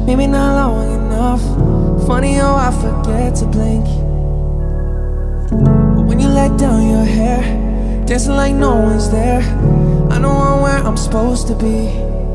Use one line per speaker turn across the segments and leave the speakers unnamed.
maybe not long enough. Funny how I forget to blink. But when you let down your hair, dancing like no one's there, I know I'm where I'm supposed to be.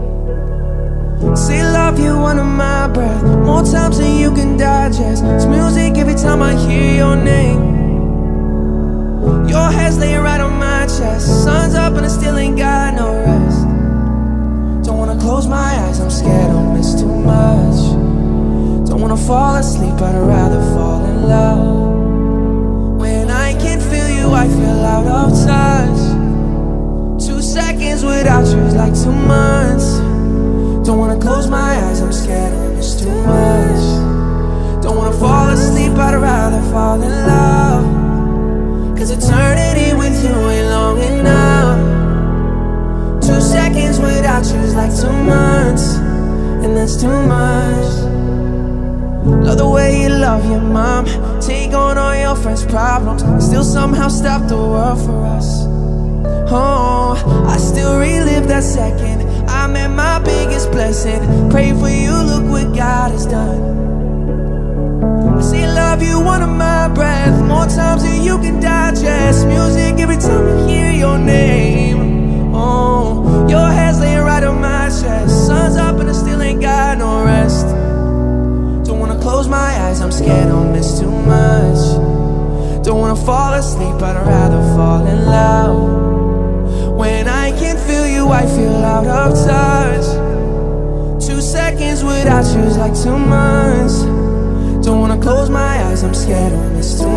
Say love you under my breath, more times than you can digest. It's music every time I hear your name. Your head's laying right on my chest. Sun's up and I still ain't got no rest. Don't wanna close my eyes, I'm scared I'll miss too much. Don't wanna fall asleep, I'd rather fall in love. When I can't feel you, I feel out of touch. 2 seconds without you is like 2 months. Don't wanna close my eyes, I'm scared I'll miss too much. Don't wanna fall asleep, I'd rather fall in love. Cause eternity with you ain't long enough. 2 seconds without you is like 2 months, and that's too much. Love the way you love your mom, take on all your friends' problems, still somehow stop the world for us. Oh, I still relive that second I met my biggest blessing. Pray for you, look what God has done. I say love you under my breath, more times than you can digest. Music every time I hear your name. Oh, your head's laying right on my chest. Sun's up and I still ain't got no rest. Don't wanna close my eyes, I'm scared I'll miss too much. Don't wanna fall asleep, I'd rather fall in love. When I can't feel you, I feel out of touch. 2 seconds without you is like 2 months. Don't wanna close my eyes, I'm scared I'll miss too